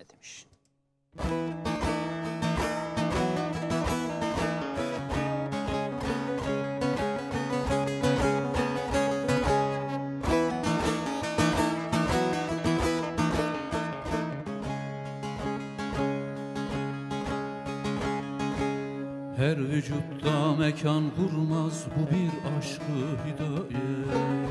demiş. Her vücutta mekan kurmaz bu bir aşkı hidayet.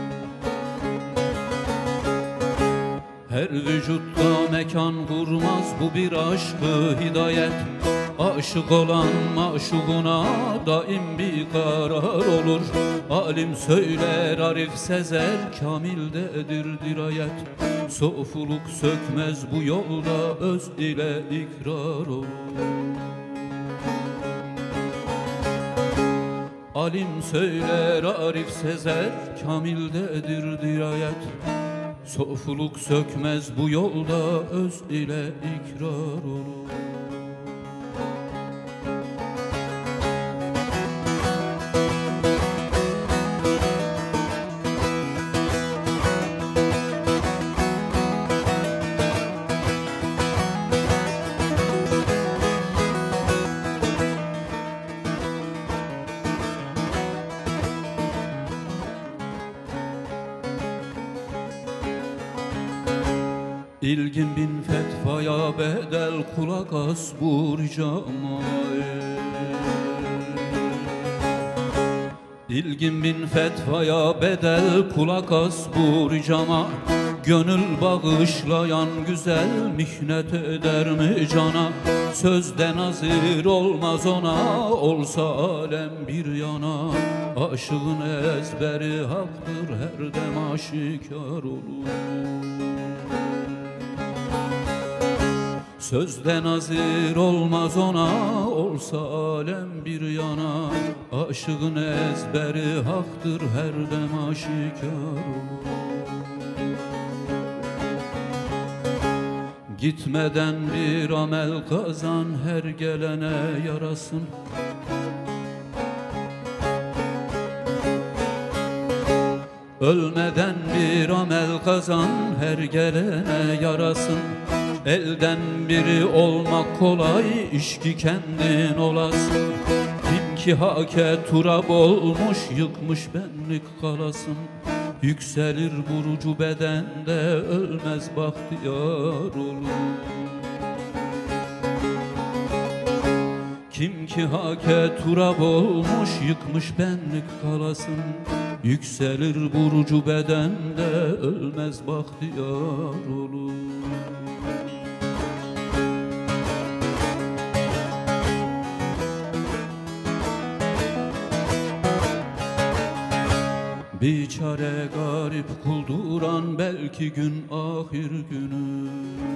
Her vücutta mekan kurmaz bu bir aşkı hidayet. Aşık olan maşuğuna daim bir karar olur. Alim söyler, arif sezer, kamildedir dirayet. Sofuluk sökmez bu yolda, öz ile ikrar olur. Alim söyler, arif sezer, kamildedir dirayet. Sofuluk sökmez bu yolda, öz ile ikrar olur. İlgin bin fetvaya bedel, kulak as bu ricama. İlgin bin fetvaya bedel, kulak as bu ricama. Gönül bağışlayan güzel, mihnet eder mi cana? Sözde nazir olmaz ona, olsa alem bir yana. Aşığın ezberi haktır, her dem aşikar olur. Sözde nazir olmaz ona, olsa alem bir yana. Aşığın ezberi haktır, her dem aşikar olur. Gitmeden bir amel kazan, her gelene yarasın. Ölmeden bir amel kazan, her gelene yarasın. Elden biri olmak kolay, iş ki kendin olasın. Kim ki hake turab olmuş, yıkmış benlik kalasın. Yükselir burucu bedende, ölmez bahtiyar olur. Kim ki hake turab olmuş, yıkmış benlik kalasın. Yükselir burucu bedende, ölmez bahtiyar olur. Biçare garip kulduran, belki gün ahir günü.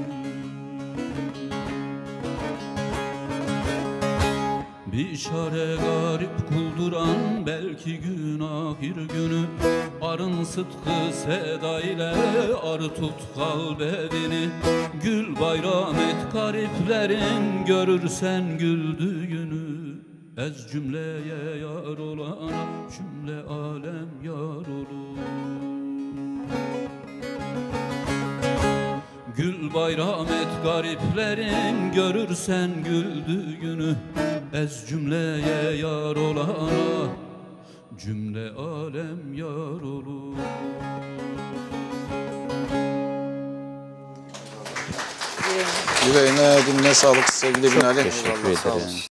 Biçare garip kulduran, belki gün ahir günü. Arın sıdkı seda ile, arı tut kalbedini. Gül bayram et gariplerin, görürsen güldüğünü. Ez cümleye yar olana, cümle alem yar olur. Gül bayram et gariplerin, görürsen güldüğünü. Ez cümleye yar olana, cümle alem yar olur. Yüreğine, diline sağlık sevgili Binali. Teşekkür ederim.